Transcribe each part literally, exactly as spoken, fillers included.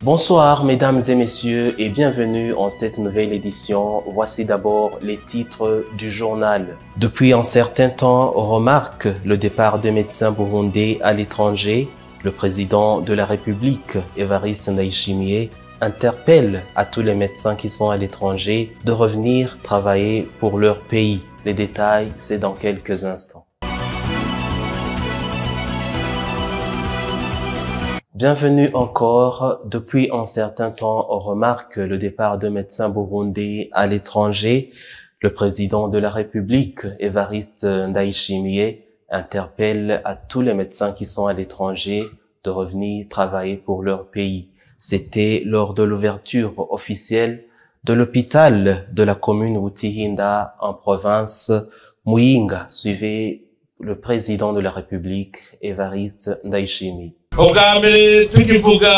Bonsoir mesdames et messieurs et bienvenue en cette nouvelle édition. Voici d'abord les titres du journal. Depuis un certain temps, on remarque le départ des médecins burundais à l'étranger. Le président de la République, Evariste Ndayishimiye, interpelle à tous les médecins qui sont à l'étranger de revenir travailler pour leur pays. Les détails, c'est dans quelques instants. Bienvenue encore. Depuis un certain temps, on remarque le départ de médecins burundais à l'étranger. Le président de la République, Evariste Ndayishimiye, interpelle à tous les médecins qui sont à l'étranger de revenir travailler pour leur pays. C'était lors de l'ouverture officielle de l'hôpital de la commune Butihinda en province Muyinga. Suivez le président de la République, Evariste Ndayishimiye. ubwa mbere tukivuga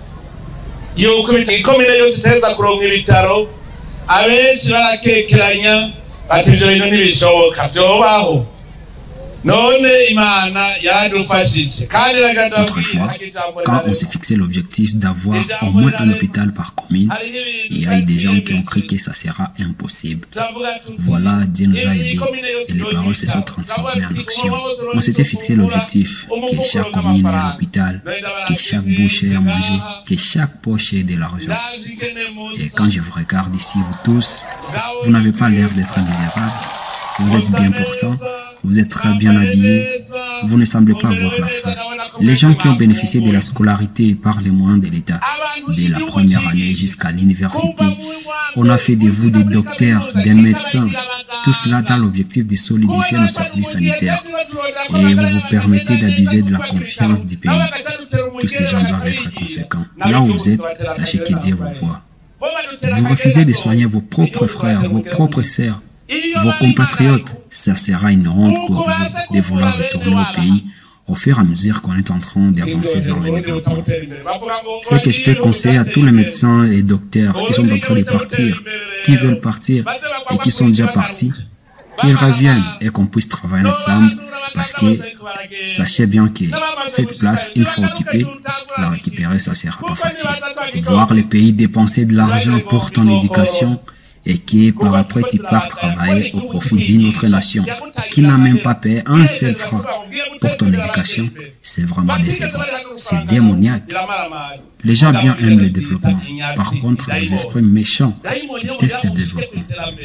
yuko ikomine yose iteza kuronka ibitaro abenshi barakekeranya bati ivyo bintu ntibishoboka vyobaho none imana yadufashije kandi autrefois quand on s'est fixé l'objectif d'avoir au moins un hôpital par commune, il y a eu des gens qui ont cru que ça sera impossible. Voilà, Dieu nous a aidés et les paroles se sont transformées en action. On s'était fixé l'objectif que chaque commune ait un hôpital, que chaque bouche ait à manger, que chaque poche ait de l'argent. Et quand je vous regarde ici, vous tous, vous n'avez pas l'air d'être misérables. Vous êtes bien portants. Vous êtes très bien habillés, vous ne semblez pas avoir la faim. Les gens qui ont bénéficié de la scolarité par les moyens de l'État, dès la première année jusqu'à l'université, on a fait de vous des docteurs, des médecins, tout cela dans l'objectif de solidifier nos services sanitaires. Et vous vous permettez d'abuser de la confiance du pays. Tous ces gens doivent être conséquents. Là où vous êtes, sachez que Dieu vous voit. Vous refusez de soigner vos propres frères, vos propres sœurs, vos compatriotes. Ça sera une honte pour vous de vouloir retourner au pays au fur et à mesure qu'on est en train d'avancer vers le développement. Ce que je peux conseiller à tous les médecins et docteurs qui sont en train de partir, qui veulent partir et qui sont déjà partis, qu'ils reviennent et qu'on puisse travailler ensemble parce que sachez bien que cette place, il faut occuper, la récupérer, ça sera pas facile. Voir le pays dépenser de l'argent pour ton éducation et qui par après tu pars travailler au profit d'une autre nation qui n'a même pas payé un seul franc pour ton éducation, c'est vraiment décevant, c'est démoniaque. Les gens bien aiment le développement, par contre les esprits méchants détestent le développement.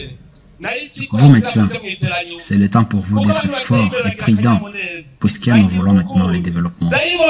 Vous médecins, c'est le temps pour vous d'être forts et prudents, puisque nous voulons maintenant le développement.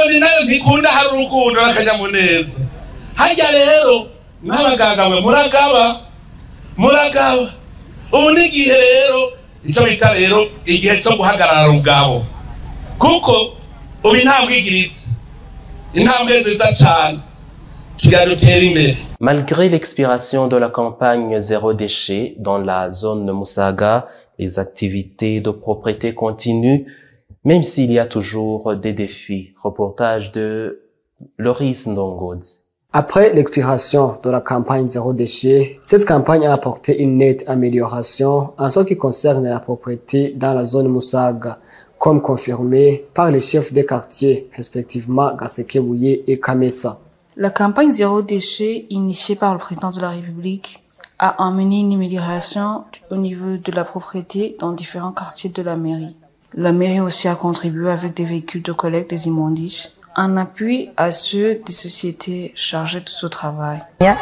muragawa ubu ni igihe rero icyo bita rero igihe cyo guhagarara rugabo kuko ubu ntabwigiritse intambwe nziza cyane tugarutera imbere. Malgré l'expiration de la campagne zéro déchet dans la zone de Musaga, les activités de propreté continuent, même s'il y a toujours des défis. Reportage de Loris Ndongodzi. Après l'expiration de la campagne zéro déchet, cette campagne a apporté une nette amélioration en ce qui concerne la propreté dans la zone Musaga, comme confirmé par les chefs des quartiers, respectivement Gasekebouye et Kamesa. La campagne zéro déchet, initiée par le président de la République, a amené une amélioration au niveau de la propreté dans différents quartiers de la mairie. La mairie aussi a contribué avec des véhicules de collecte des immondices, en appui à ceux des sociétés chargées de ce travail.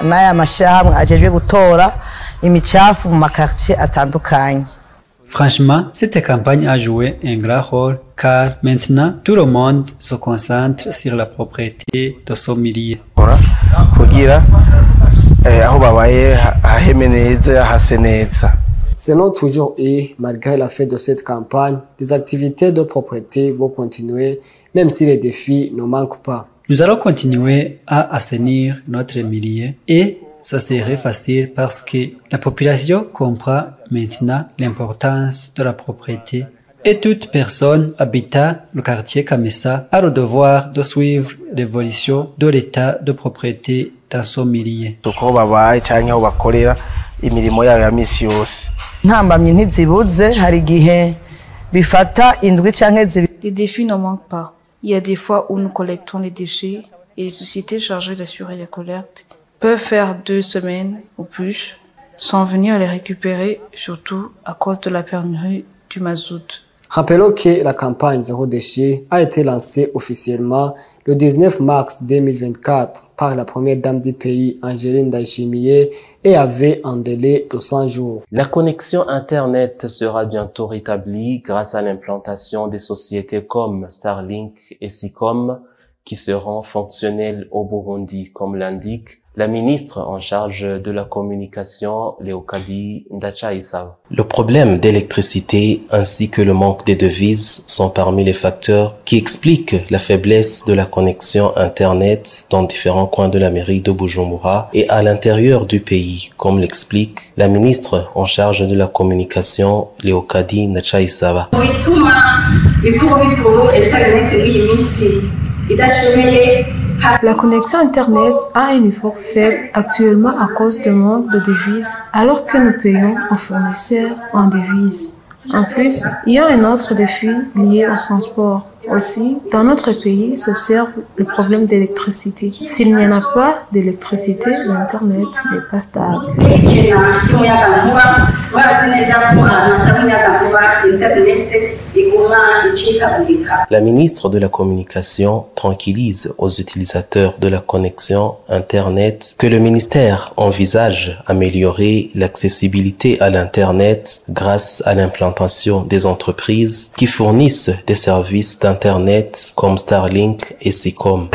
Franchement, cette campagne a joué un grand rôle car maintenant tout le monde se concentre sur la propriété de son milieu. Selon toujours et malgré la fin de cette campagne, les activités de propreté vont continuer même si les défis ne manquent pas. Nous allons continuer à assainir notre milieu et ça serait facile parce que la population comprend maintenant l'importance de la propriété et toute personne habitant le quartier Kamesa a le devoir de suivre l'évolution de l'état de propriété dans son milieu. Les défis ne manquent pas. Il y a des fois où nous collectons les déchets et les sociétés chargées d'assurer les collectes peuvent faire deux semaines ou plus sans venir les récupérer, surtout à cause de la pénurie du mazout. Rappelons que la campagne Zéro Déchet a été lancée officiellement le dix-neuf mars deux mille vingt-quatre par la première dame du pays, Angeline Ndayishimiye, et avait un délai de cent jours. La connexion Internet sera bientôt rétablie grâce à l'implantation des sociétés comme Starlink et Seacom qui seront fonctionnelles au Burundi, comme l'indique la ministre en charge de la communication, Leokadi Ndachayisaba. Le problème d'électricité ainsi que le manque des devises sont parmi les facteurs qui expliquent la faiblesse de la connexion Internet dans différents coins de la mairie de Bujumbura et à l'intérieur du pays, comme l'explique la ministre en charge de la communication, Leokadi Ndachayisaba. La connexion Internet a un niveau faible actuellement à cause du manque de devises, alors que nous payons aux fournisseurs en devises. En plus, il y a un autre défi lié au transport. Aussi, dans notre pays s'observe le problème d'électricité. S'il n'y en a pas d'électricité, l'Internet n'est pas stable. La ministre de la Communication tranquillise aux utilisateurs de la connexion Internet que le ministère envisage améliorer l'accessibilité à l'Internet grâce à l'implantation des entreprises qui fournissent des services d'Internet Internet comme Starlink et Seacom.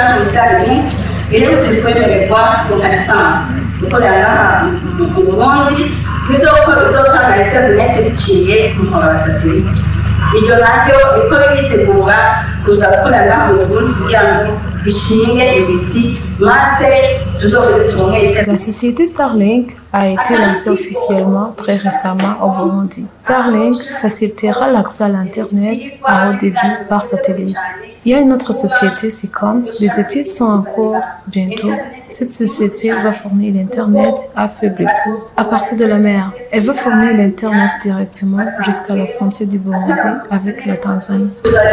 La société Starlink a été lancée officiellement très récemment au Burundi. Starlink facilitera l'accès à l'Internet à haut débit par satellite. Il y a une autre société, Seacom. Les études sont en cours bientôt. Cette société va fournir l'Internet à faible coût à partir de la mer. Elle va fournir l'Internet directement jusqu'à la frontière du Burundi avec la Tanzanie.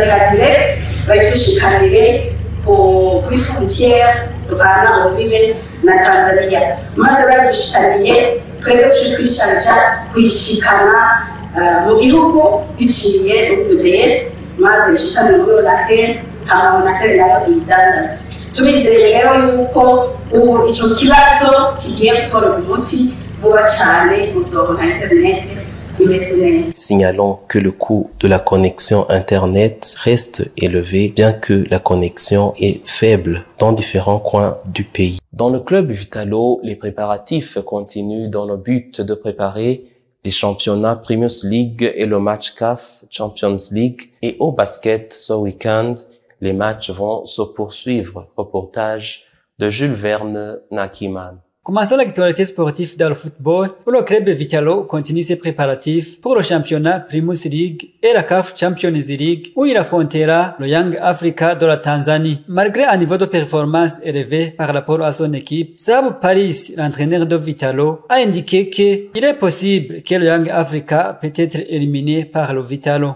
Kuri frontière duhana urubibe na Tanzania maze badushitaniye twebwe twisharija kwishikana mu gihugu biciye U B S maze ishikana mu Latin hama na kare nayo idandaza tubizeye rero yuko ubu ico kibazo kigiye gutora umuti vuba cyane muzoronka internet. Signalons que le coût de la connexion Internet reste élevé bien que la connexion est faible dans différents coins du pays. Dans le club Vitalo, les préparatifs continuent dans le but de préparer les championnats Primus League et le match C A F Champions League. Et au basket, ce week-end, les matchs vont se poursuivre. Reportage de Jules Verne Nakiman. Commençons l'actualité sportive dans le football, où le club Vitalo continue ses préparatifs pour le championnat Primus League et la C A F Champions League, où il affrontera le Young Africa de la Tanzanie. Malgré un niveau de performance élevé par rapport à son équipe, Sab Paris, l'entraîneur de Vitalo, a indiqué qu'il est possible que le Young Africa peut être éliminé par le Vitalo.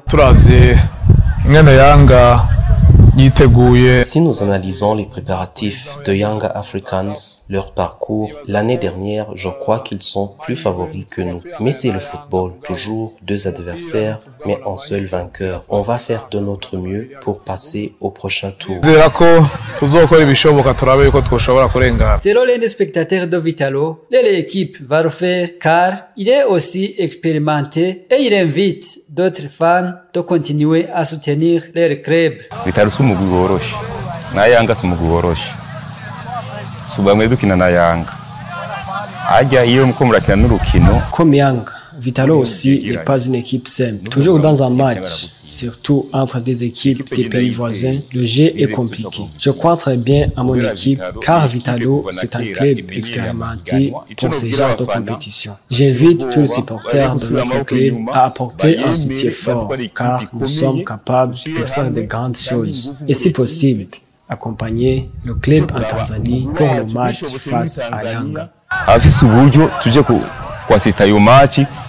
Si nous analysons les préparatifs de Young Africans, leur parcours, l'année dernière, je crois qu'ils sont plus favoris que nous. Mais c'est le football, toujours deux adversaires, mais un seul vainqueur. On va faire de notre mieux pour passer au prochain tour. Selon l'un des spectateurs de Vitalo, l'équipe va le faire car il est aussi expérimenté et il invite d'autres fans de continuer à soutenir leur club. Vitalo si umugwi woroshe na Yanga si umugwi woroshe subamwe dukina na Yanga ajya iyo muko murakina n'urukino comme Yanga. Vitalo aussi n'est pas une équipe simple. Toujours dans un match, surtout entre des équipes des pays voisins, le jeu est compliqué. Je crois très bien à mon équipe car Vitalo, c'est un club expérimenté pour ce genre de compétition. J'invite tous les supporters de notre club à apporter un soutien fort car nous sommes capables de faire de grandes choses. Et si possible, accompagner le club en Tanzanie pour le match face à Yanga. Afise uburyo tuje ku kwasista yo match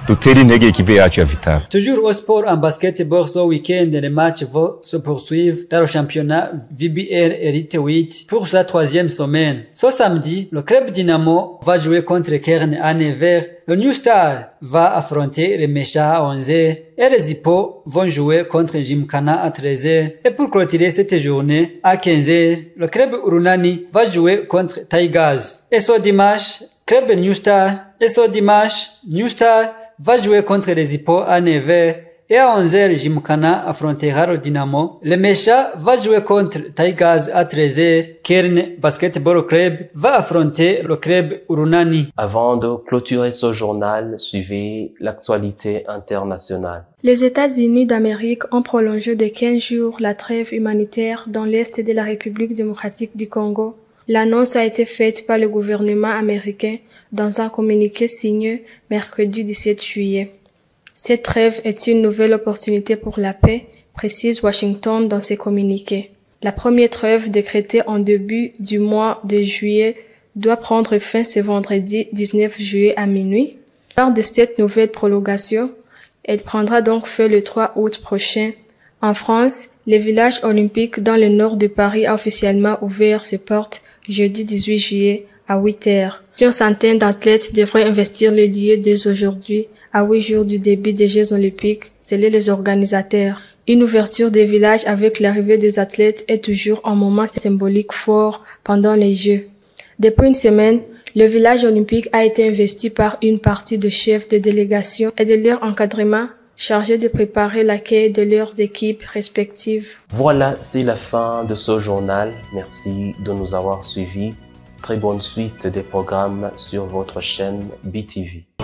dutere intege ekipe yacu ya Vital. Toujours au sport en basketball, ce week-end, les matchs vont se poursuivre dans le championnat V B R Elite huit pour sa troisième semaine. Ce samedi, le club Dynamo va jouer contre Kern à neuf heures. Le New Star va affronter les Méchas à onze heures et les Hippos vont jouer contre Gymkhana à treize heures. Et pour clôturer cette journée, à quinze heures, le club Urunani va jouer contre Tigers. Et ce dimanche, club New Star, et ce dimanche, New Star va jouer contre les Hippos à neuf heures et à onze heures, Gymkhana affrontera le Dynamo. Le Méchas va jouer contre Tigers à treize heures. Kern Basketball Club va affronter le club Urunani. Avant de clôturer ce journal, suivez l'actualité internationale. Les États-Unis d'Amérique ont prolongé de quinze jours la trêve humanitaire dans l'est de la République démocratique du Congo. L'annonce a été faite par le gouvernement américain dans un communiqué signé mercredi dix-sept juillet. Cette trêve est une nouvelle opportunité pour la paix, précise Washington dans ses communiqués. La première trêve décrétée en début du mois de juillet doit prendre fin ce vendredi dix-neuf juillet à minuit. Lors de cette nouvelle prolongation, elle prendra donc fin le trois août prochain. En France, le village olympique dans le nord de Paris a officiellement ouvert ses portes jeudi dix-huit juillet à huit heures. Une centaine d'athlètes devraient investir le lieu dès aujourd'hui, à huit jours du début des Jeux olympiques, selon les organisateurs. Une ouverture des villages avec l'arrivée des athlètes est toujours un moment symbolique fort pendant les Jeux. Depuis une semaine, le village olympique a été investi par une partie de chefs de délégation et de leur encadrement chargés de préparer l'accueil de leurs équipes respectives. Voilà, c'est la fin de ce journal. Merci de nous avoir suivis. Très bonne suite des programmes sur votre chaîne B T V.